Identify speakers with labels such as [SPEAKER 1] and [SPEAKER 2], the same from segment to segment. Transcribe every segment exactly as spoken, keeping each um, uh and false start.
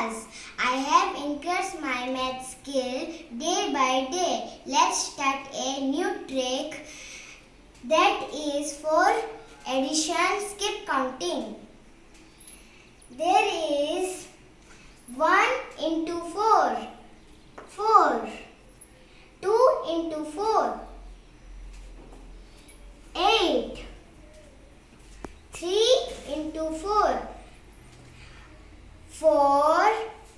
[SPEAKER 1] class. I have increased my math skill day by day. Let's start a new trick, that is for addition skip counting. There is one into four, four. two into four, eight. three into four, four.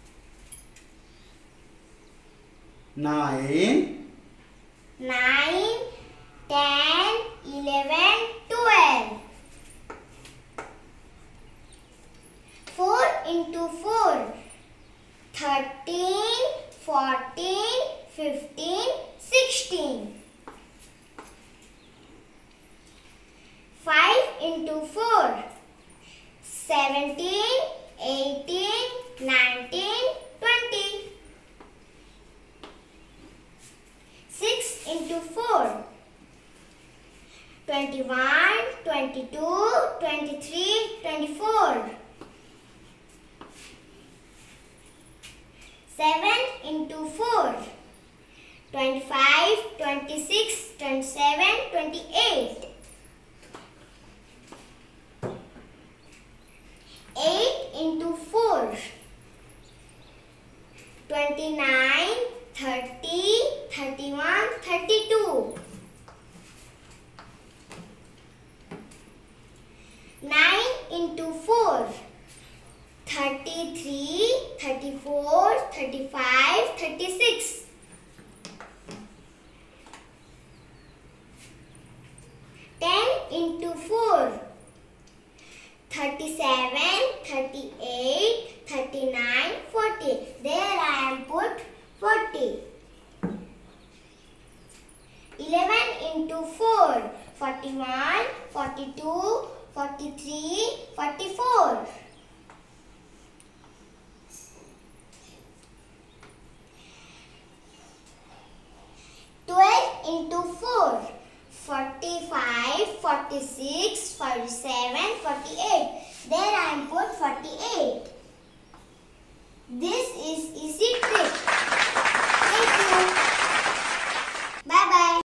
[SPEAKER 2] nine.
[SPEAKER 1] nine, ten, eleven, twelve. four into four, thirteen, fourteen, fifteen, sixteen. five into four, seventeen, eighteen, nineteen, twenty. six into four, twenty-one, twenty-two, twenty-three, twenty-four. seven into four, twenty-five, twenty-six, twenty-seven, twenty-eight. eight into four, twenty-nine, thirty, thirty-one, thirty-two. nine into four, thirty-three, thirty-four, thirty-five, thirty-six. ten into four, thirty-seven, thirty-eight, thirty-nine, forty. There I am put forty. eleven into four, forty-one, forty-two, forty-three, forty-four. twelve into four, forty-five, forty-six, forty-seven, forty-eight. There I am put forty-eight. This is easy trick. Thank you.